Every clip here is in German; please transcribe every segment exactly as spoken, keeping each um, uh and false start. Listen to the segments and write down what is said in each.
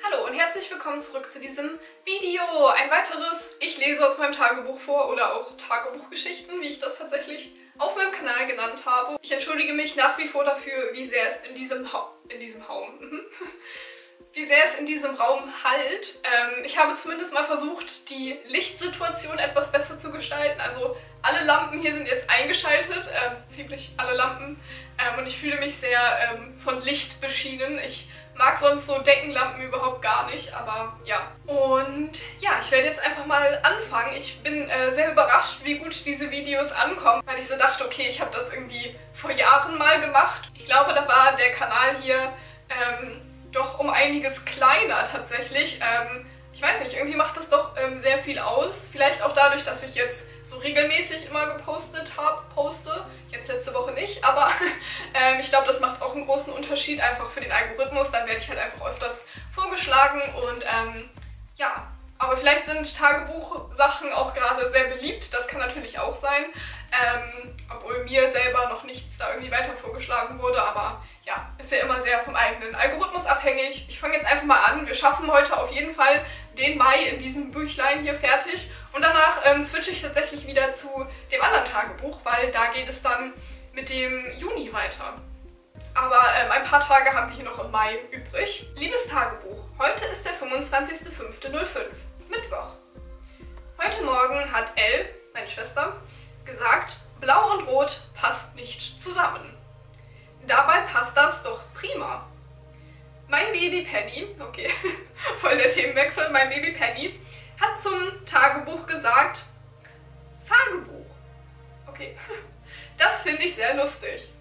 Hallo und herzlich willkommen zurück zu diesem Video. Ein weiteres Ich lese aus meinem Tagebuch vor oder auch Tagebuchgeschichten, wie ich das tatsächlich auf meinem Kanal genannt habe. Ich entschuldige mich nach wie vor dafür, wie sehr es in diesem Haum, in diesem Raum, wie sehr es in diesem Raum hallt. Ähm, ich habe zumindest mal versucht, die Lichtsituation etwas besser zu gestalten. Also alle Lampen hier sind jetzt eingeschaltet, äh, so ziemlich alle Lampen. Ähm, und ich fühle mich sehr ähm, von Licht beschienen. Ich mag sonst so Deckenlampen überhaupt gar nicht, aber ja. Und ja, ich werde jetzt einfach mal anfangen. Ich bin äh, sehr überrascht, wie gut diese Videos ankommen, weil ich so dachte, okay, ich habe das irgendwie vor Jahren mal gemacht. Ich glaube, da war der Kanal hier ähm, doch um einiges kleiner tatsächlich. Ähm, ich weiß nicht, irgendwie macht das doch ähm, sehr viel aus. Vielleicht auch dadurch, dass ich jetzt so regelmäßig immer gepostet habe, poste. Jetzt letzte Woche nicht, aber ähm, ich glaube, das macht auch einen großen Unterschied einfach für den Algorithmus. Dann werde ich halt einfach öfters vorgeschlagen und ähm, ja. Aber vielleicht sind Tagebuchsachen auch gerade sehr beliebt, das kann natürlich auch sein. Ähm, obwohl mir selber noch nichts da irgendwie weiter vorgeschlagen wurde, aber ja, ist ja immer sehr vom eigenen Algorithmus abhängig. Ich fange jetzt einfach mal an. Wir schaffen heute auf jeden Fall den Mai in diesem Büchlein hier fertig. Und danach ähm, switche ich tatsächlich wieder zu dem anderen Tagebuch, weil da geht es dann mit dem Juni weiter. Aber ähm, ein paar Tage haben wir hier noch im Mai übrig. Liebes Tagebuch, heute ist der fünfundzwanzigster fünfter fünf, Mittwoch. Heute Morgen hat Elle, meine Schwester, gesagt, Blau und Rot passt nicht zusammen. Dabei passt das doch prima. Mein Baby Penny, okay, voll der Themenwechsel, mein Baby Penny hat zum Tagebuch gesagt, Fahrgebuch. Okay, das finde ich sehr lustig.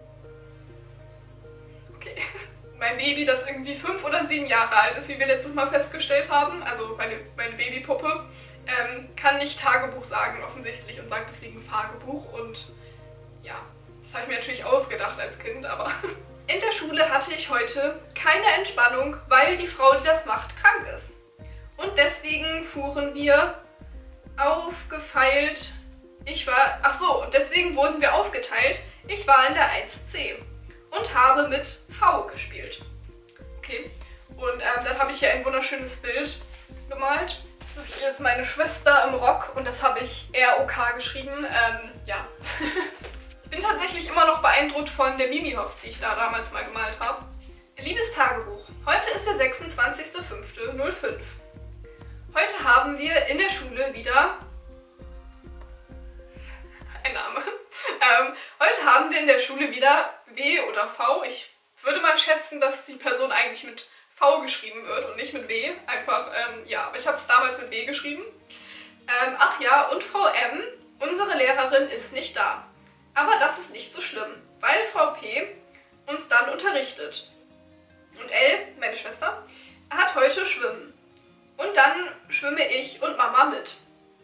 Okay, mein Baby, das irgendwie fünf oder sieben Jahre alt ist, wie wir letztes Mal festgestellt haben, also meine, meine Babypuppe, ähm, kann nicht Tagebuch sagen offensichtlich und sagt deswegen Fahrgebuch und ja, das habe ich mir natürlich ausgedacht als Kind, aber... In der Schule hatte ich heute keine Entspannung, weil die Frau, die das macht, krank ist. Und deswegen fuhren wir aufgefeilt. Ich war, ach so, und deswegen wurden wir aufgeteilt. Ich war in der eins C und habe mit V gespielt. Okay, und ähm, dann habe ich hier ein wunderschönes Bild gemalt. Hier ist meine Schwester im Rock und das habe ich R O K geschrieben. Ähm, ja. Ich bin tatsächlich immer noch beeindruckt von der Mimi-Hops, die ich da damals mal gemalt habe. Liebes Tagebuch, heute ist der sechsundzwanzigster fünfter fünf. Heute haben wir in der Schule wieder... Ein Name. Ähm, heute haben wir in der Schule wieder W oder V. Ich würde mal schätzen, dass die Person eigentlich mit V geschrieben wird und nicht mit W. Einfach, ähm, ja, aber ich habe es damals mit W geschrieben. Ähm, ach ja, und Frau M, unsere Lehrerin, ist nicht da. Aber das ist nicht so schlimm, weil Frau P uns dann unterrichtet. Und Elle, meine Schwester, hat heute Schwimmen. Und dann schwimme ich und Mama mit.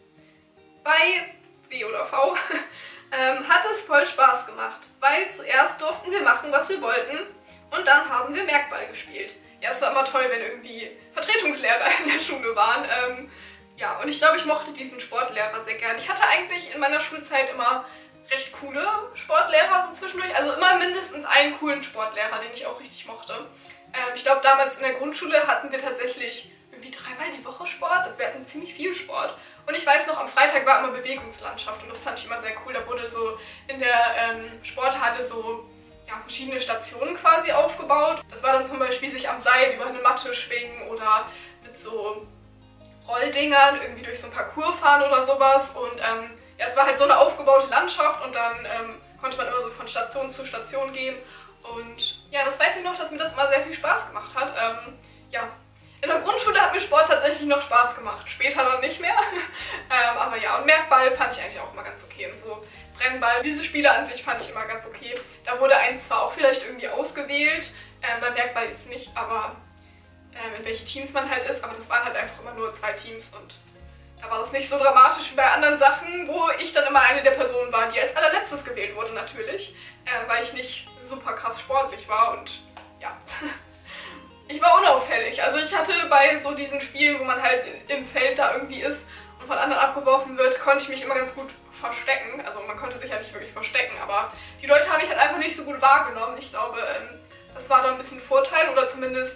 Bei W oder V ähm, hat es voll Spaß gemacht, weil zuerst durften wir machen, was wir wollten und dann haben wir Merkball gespielt. Ja, es war immer toll, wenn irgendwie Vertretungslehrer in der Schule waren. Ähm, ja, und ich glaube, ich mochte diesen Sportlehrer sehr gern. Ich hatte eigentlich in meiner Schulzeit immer recht coole Sportlehrer so zwischendurch, also immer mindestens einen coolen Sportlehrer, den ich auch richtig mochte. Ähm, ich glaube, damals in der Grundschule hatten wir tatsächlich irgendwie dreimal die Woche Sport, also wir hatten ziemlich viel Sport. Und ich weiß noch, am Freitag war immer Bewegungslandschaft und das fand ich immer sehr cool. Da wurde so in der ähm, Sporthalle so ja, verschiedene Stationen quasi aufgebaut. Das war dann zum Beispiel sich am Seil über eine Matte schwingen oder mit so Rolldingern irgendwie durch so ein Parcours fahren oder sowas und ähm, ja, es war halt so eine aufgebaute Landschaft und dann ähm, konnte man immer so von Station zu Station gehen. Und ja, das weiß ich noch, dass mir das immer sehr viel Spaß gemacht hat. Ähm, ja, in der Grundschule hat mir Sport tatsächlich noch Spaß gemacht, später dann nicht mehr. ähm, aber ja, und Merkball fand ich eigentlich auch immer ganz okay. Und so Brennball, diese Spiele an sich fand ich immer ganz okay. Da wurde eins zwar auch vielleicht irgendwie ausgewählt, ähm, beim Merkball jetzt nicht, aber ähm, in welche Teams man halt ist. Aber das waren halt einfach immer nur zwei Teams und da war das nicht so dramatisch wie bei anderen Sachen, wo ich dann immer eine der Personen war, die als allerletztes gewählt wurde natürlich, äh, weil ich nicht super krass sportlich war und ja, ich war unauffällig. Also ich hatte bei so diesen Spielen, wo man halt im Feld da irgendwie ist und von anderen abgeworfen wird, konnte ich mich immer ganz gut verstecken. Also man konnte sich ja nicht wirklich verstecken, aber die Leute habe ich halt einfach nicht so gut wahrgenommen. Ich glaube, ähm, das war da ein bisschen Vorteil oder zumindest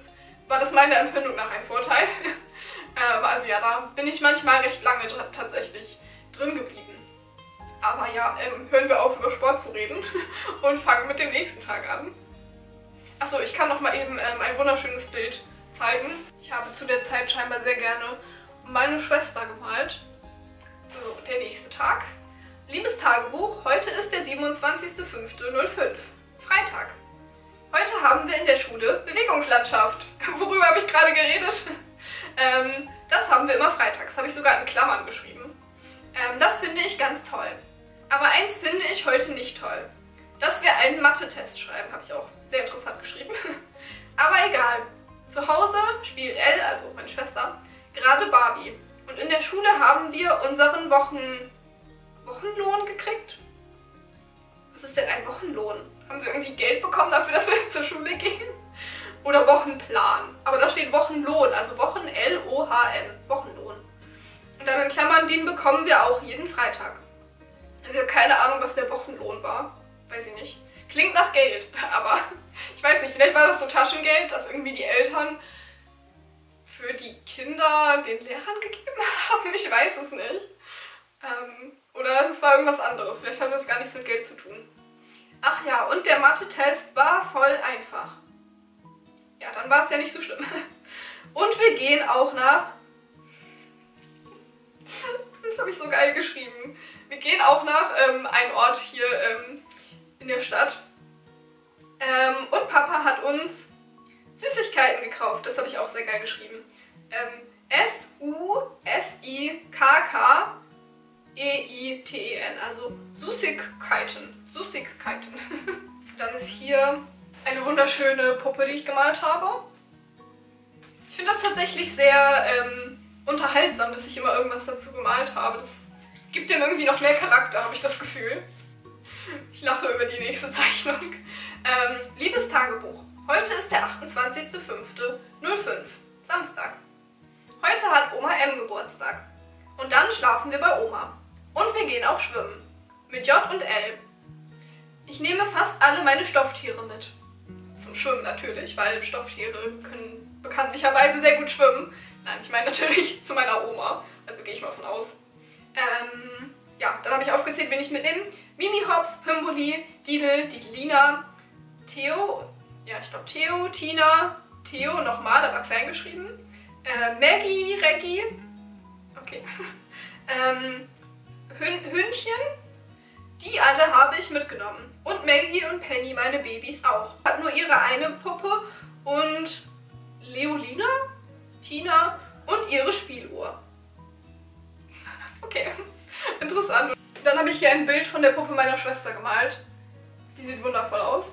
war das meiner Empfindung nach ein Vorteil. ähm, also ja, da bin ich manchmal recht lange tatsächlich drin geblieben. Aber ja, ähm, hören wir auf, über Sport zu reden und fangen mit dem nächsten Tag an. Achso, ich kann noch mal eben ähm, ein wunderschönes Bild zeigen. Ich habe zu der Zeit scheinbar sehr gerne meine Schwester gemalt. So, der nächste Tag. Liebes Tagebuch, heute ist der siebenundzwanzigster fünfter fünf, Freitag. Heute haben wir in der Schule Bewegungslandschaft. Worüber habe ich gerade geredet? ähm, das haben wir immer freitags, habe ich sogar in Klammern geschrieben. Ähm, das finde ich ganz toll. Aber eins finde ich heute nicht toll. Dass wir einen Mathe-Test schreiben, habe ich auch sehr interessant geschrieben. Aber egal. Zu Hause spielt Elle, also meine Schwester, gerade Barbie. Und in der Schule haben wir unseren Wochen... Wochenlohn gekriegt? Was ist denn ein Wochenlohn? Haben wir irgendwie Geld bekommen dafür, dass wir zur Schule gehen? Oder Wochenplan? Aber da steht Wochenlohn, also Wochen L O H N, Wochenlohn. Und dann in Klammern, den bekommen wir auch jeden Freitag. Also ich habe keine Ahnung, was der Wochenlohn war. Weiß ich nicht. Klingt nach Geld, aber ich weiß nicht, vielleicht war das so Taschengeld, das irgendwie die Eltern für die Kinder den Lehrern gegeben haben. Ich weiß es nicht. Ähm, oder es war irgendwas anderes. Vielleicht hat das gar nichts mit Geld zu tun. Ach ja, und der Mathe-Test war voll einfach. Ja, dann war es ja nicht so schlimm. Und wir gehen auch nach... Das habe ich so geil geschrieben. Wir gehen auch nach ähm, einem Ort hier ähm, in der Stadt. Ähm, und Papa hat uns Süßigkeiten gekauft. Das habe ich auch sehr geil geschrieben. Ähm, S U S I K K E I T E N, also Süßigkeiten. Süßigkeiten. Dann ist hier eine wunderschöne Puppe, die ich gemalt habe. Ich finde das tatsächlich sehr ähm, unterhaltsam, dass ich immer irgendwas dazu gemalt habe. Das gibt dem irgendwie noch mehr Charakter, habe ich das Gefühl. Ich lache über die nächste Zeichnung. Ähm, liebes Tagebuch, heute ist der achtundzwanzigster fünfter fünf, Samstag. Heute hat Oma M Geburtstag. Und dann schlafen wir bei Oma. Und wir gehen auch schwimmen. Mit J und L. Ich nehme fast alle meine Stofftiere mit. Zum Schwimmen natürlich, weil Stofftiere können bekanntlicherweise sehr gut schwimmen. Nein, ich meine natürlich zu meiner Oma. Also gehe ich mal von aus. Ähm, ja, dann habe ich aufgezählt, wen ich mitnehme. Mimi Hops, Pimboli, Didel, Didelina, Theo, ja ich glaube Theo, Tina, Theo nochmal, aber klein geschrieben. Äh, Maggie, Reggie, okay. ähm, Hün Hündchen, die alle habe ich mitgenommen. Und Maggie und Penny, meine Babys auch. Hat nur ihre eine Puppe und Leolina, Tina und ihre Spieluhr. Okay, interessant. Dann habe ich hier ein Bild von der Puppe meiner Schwester gemalt. Die sieht wundervoll aus.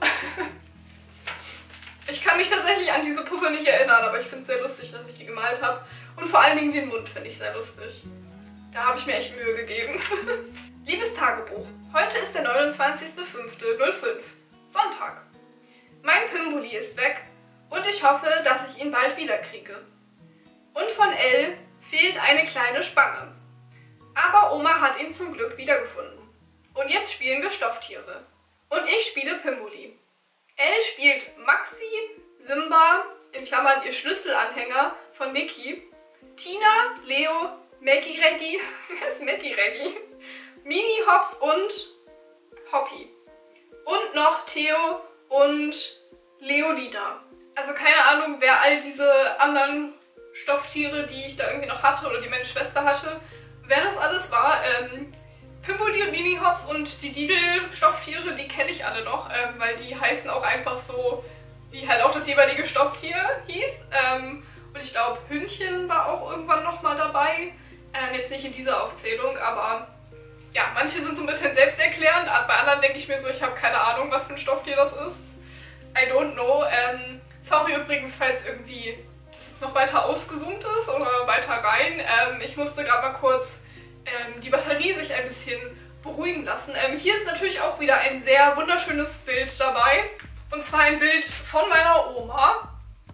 Ich kann mich tatsächlich an diese Puppe nicht erinnern, aber ich finde es sehr lustig, dass ich die gemalt habe. Und vor allen Dingen den Mund finde ich sehr lustig. Da habe ich mir echt Mühe gegeben. Liebes Tagebuch, heute ist der neunundzwanzigster fünfter fünf, Sonntag. Mein Pimboli ist weg und ich hoffe, dass ich ihn bald wiederkriege. Und von Elle fehlt eine kleine Spange. Aber Oma hat ihn zum Glück wiedergefunden. Und jetzt spielen wir Stofftiere. Und ich spiele Pimboli. Elle spielt Maxi, Simba, in Klammern ihr Schlüsselanhänger von Mickey, Tina, Leo, Maggie Reggie, wer ist Maggie Reggie? Mini Hops und Hoppy. Und noch Theo und Leolida. Also keine Ahnung, wer all diese anderen Stofftiere, die ich da irgendwie noch hatte oder die meine Schwester hatte, wer das alles war. Ähm, Pimboli und Mimi Hops und die Didel-Stofftiere, die kenne ich alle noch, ähm, weil die heißen auch einfach so, wie halt auch das jeweilige Stofftier hieß. Ähm, und ich glaube, Hündchen war auch irgendwann nochmal dabei. Ähm, jetzt nicht in dieser Aufzählung, aber ja, manche sind so ein bisschen selbsterklärend. Bei anderen denke ich mir so, ich habe keine Ahnung, was für ein Stofftier das ist. I don't know. Ähm, sorry übrigens, falls irgendwie das jetzt noch weiter ausgezoomt ist oder weiter rein. Ähm, ich musste gerade mal kurz ähm, die Batterie sich ein bisschen beruhigen lassen. Ähm, hier ist natürlich auch wieder ein sehr wunderschönes Bild dabei. Und zwar ein Bild von meiner Oma.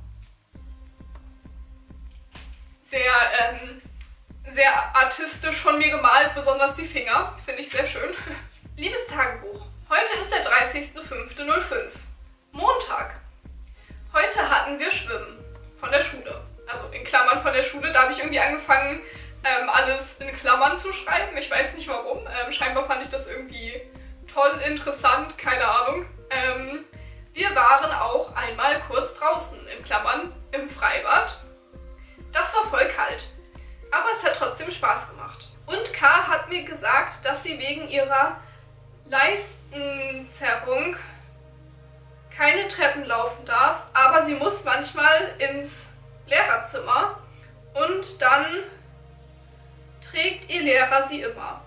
Sehr, ähm, sehr artistisch von mir gemalt, besonders die Finger. Finde ich sehr schön. Liebes Tagebuch, heute ist der dreißigster fünfter fünf, Montag. Heute hatten wir Schwimmen. von der Schule. Also in Klammern von der Schule. Da habe ich irgendwie angefangen, ähm, alles in Klammern zu schreiben. Ich weiß nicht warum. Ähm, scheinbar fand ich das irgendwie toll, interessant, keine Ahnung. Ähm, wir waren auch einmal kurz draußen, in Klammern, im Freibad. Das war voll kalt. Aber es hat trotzdem Spaß gemacht. Und K hat mir gesagt, dass sie wegen ihrer Leistenzerrung keine Treppen laufen darf, aber sie muss manchmal ins Lehrerzimmer und dann trägt ihr Lehrer sie immer.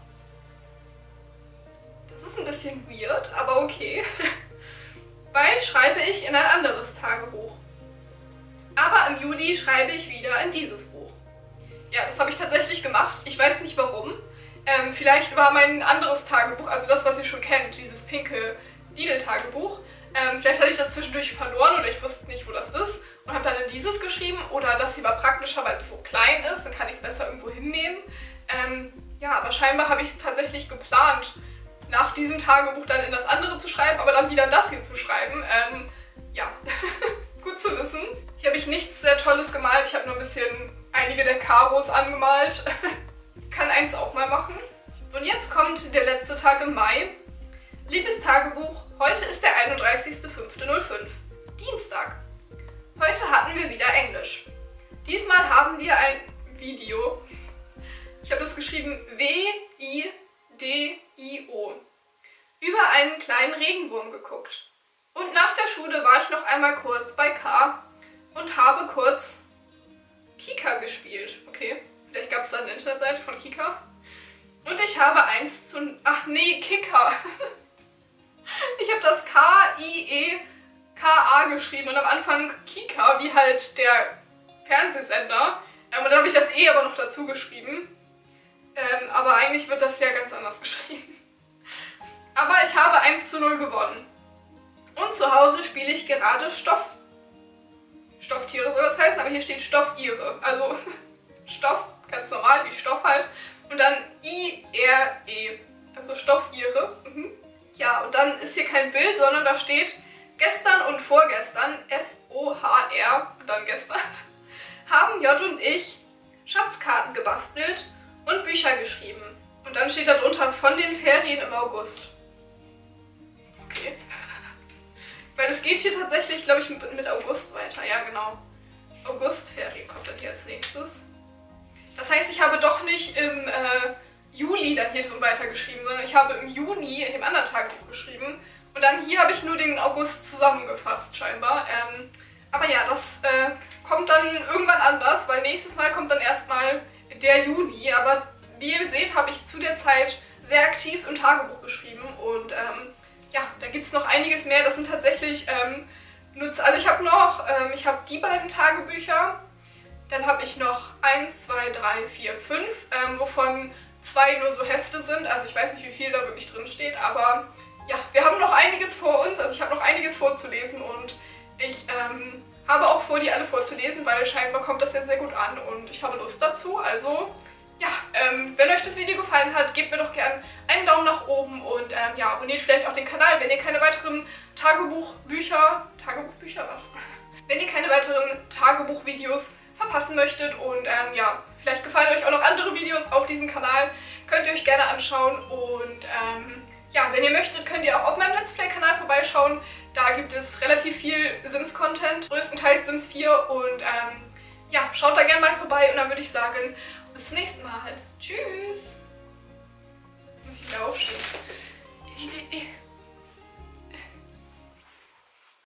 Das ist ein bisschen weird, aber okay. Bald schreibe ich in ein anderes Tagebuch. Aber im Juli schreibe ich wieder in dieses Buch. Ja, das habe ich tatsächlich gemacht. Ich weiß nicht warum. Ähm, vielleicht war mein anderes Tagebuch, also das, was ihr schon kennt, dieses pinke Lidl-Tagebuch, ähm, vielleicht hatte ich das zwischendurch verloren oder ich wusste nicht, wo das ist und habe dann in dieses geschrieben. Oder das hier war praktischer, weil es so klein ist, dann kann ich es besser irgendwo hinnehmen. Ähm, ja, aber scheinbar habe ich es tatsächlich geplant, nach diesem Tagebuch dann in das andere zu schreiben, aber dann wieder in das hier zu schreiben. Ähm, ja, gut zu wissen. Hier habe ich nichts sehr Tolles gemalt. Ich habe nur ein bisschen einige der Karos angemalt. Kann eins auch mal machen. Und jetzt kommt der letzte Tag im Mai. Liebes Tagebuch, heute ist der einunddreißigster fünfter fünf, Dienstag. Heute hatten wir wieder Englisch. Diesmal haben wir ein Video. Ich habe das geschrieben W I D I O. Über einen kleinen Regenwurm geguckt. Und nach der Schule war ich noch einmal kurz bei K und habe kurz Kika gespielt. Okay, vielleicht gab es da eine Internetseite von Kika. Und ich habe eins zu... Ach nee, Kika. Ich habe das K I E K A geschrieben und am Anfang Kika, wie halt der Fernsehsender. Ähm, und dann habe ich das E aber noch dazu geschrieben. Ähm, aber eigentlich wird das ja ganz anders geschrieben. Aber ich habe eins zu null gewonnen. Und zu Hause spiele ich gerade Stoff. Stofftiere soll das heißen, aber hier steht Stoffire. Also Stoff, ganz normal, wie Stoff halt. Und dann I R E, also Stoffire. Mhm. Ja, und dann ist hier kein Bild, sondern da steht gestern und vorgestern, F O H R, und dann gestern, haben J und ich Schatzkarten gebastelt und Bücher geschrieben. Und dann steht da drunter von den Ferien im August. Okay. Weil es geht hier tatsächlich, glaube ich, mit August weiter. Ja, genau. Augustferien kommt dann hier als nächstes. Das heißt, ich habe doch nicht im äh, Juli dann hier drin weitergeschrieben, sondern ich habe im Juni in dem anderen Tagebuch geschrieben. Und dann hier habe ich nur den August zusammengefasst, scheinbar. Ähm, aber ja, das äh, kommt dann irgendwann anders, weil nächstes Mal kommt dann erstmal der Juni. Aber wie ihr seht, habe ich zu der Zeit sehr aktiv im Tagebuch geschrieben. Und ähm, ja, da gibt es noch einiges mehr. Das sind tatsächlich ähm, Nutz. Also ich habe noch, ähm, ich habe die beiden Tagebücher. Dann habe ich noch eins, zwei, drei, vier, fünf, ähm, wovon zwei nur so Hefte sind. Also ich weiß nicht, wie viel da wirklich drin steht, aber ja, wir haben noch einiges vor uns. Also ich habe noch einiges vorzulesen und ich ähm, habe auch vor, die alle vorzulesen, weil scheinbar kommt das ja sehr gut an und ich habe Lust dazu. Also ja, ähm, wenn euch das Video gefallen hat, gebt mir doch gerne einen Daumen nach oben und ähm, ja, abonniert vielleicht auch den Kanal, wenn ihr keine weiteren Tagebuchbücher, Tagebuchbücher was? Wenn ihr keine weiteren Tagebuchvideos verpassen möchtet und ähm, ja, vielleicht gefallen euch auch noch andere Videos auf diesem Kanal, könnt ihr euch gerne anschauen und ähm, ja, wenn ihr möchtet, könnt ihr auch auf meinem Let's Play-Kanal vorbeischauen. Da gibt es relativ viel Sims-Content, größtenteils Sims vier und ähm, ja, schaut da gerne mal vorbei und dann würde ich sagen, bis zum nächsten Mal. Tschüss!